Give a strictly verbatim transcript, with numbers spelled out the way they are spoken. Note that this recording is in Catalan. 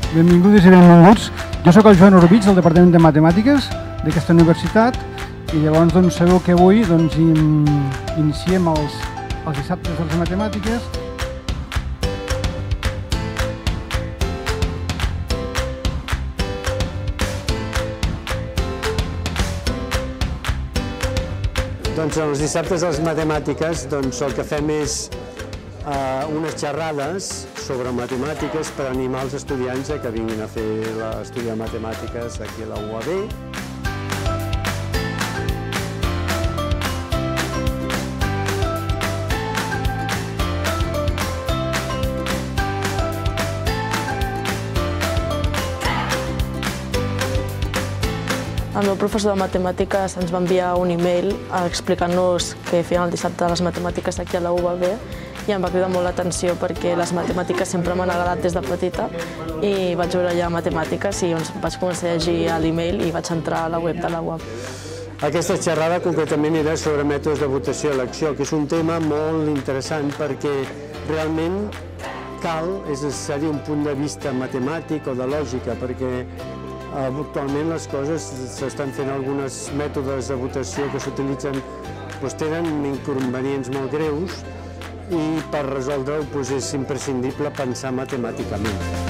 Benvingudes i benvinguts. Jo sóc el Joan Orbitz, del Departament de Matemàtiques d'aquesta universitat, i llavors doncs, sabeu que avui doncs, in, iniciem els, els dissabtes de les matemàtiques. Doncs els dissabtes de les matemàtiques doncs, el que fem és uh, unes xerrades sobre matemàtiques per animar els estudiants a que vinguin a fer l'estudi de matemàtiques aquí a la U A B. El meu professor de matemàtiques ens va enviar un e-mail explicant-nos que feien el dissabte de les matemàtiques aquí a la U A B i em va cridar molt l'atenció perquè les matemàtiques sempre m'han agradat des de petita i vaig veure allà matemàtiques i doncs vaig començar a llegir l'e-mail i vaig entrar a la web de la U A B. Aquesta xerrada concretament era sobre mètodes de votació i elecció, que és un tema molt interessant perquè realment cal, és necessari un punt de vista matemàtic o de lògica, perquè actualment les coses s'estan fent alguns mètodes de votació que s'utilitzen, doncs tenen inconvenients molt greus i per resoldre-ho és imprescindible pensar matemàticament.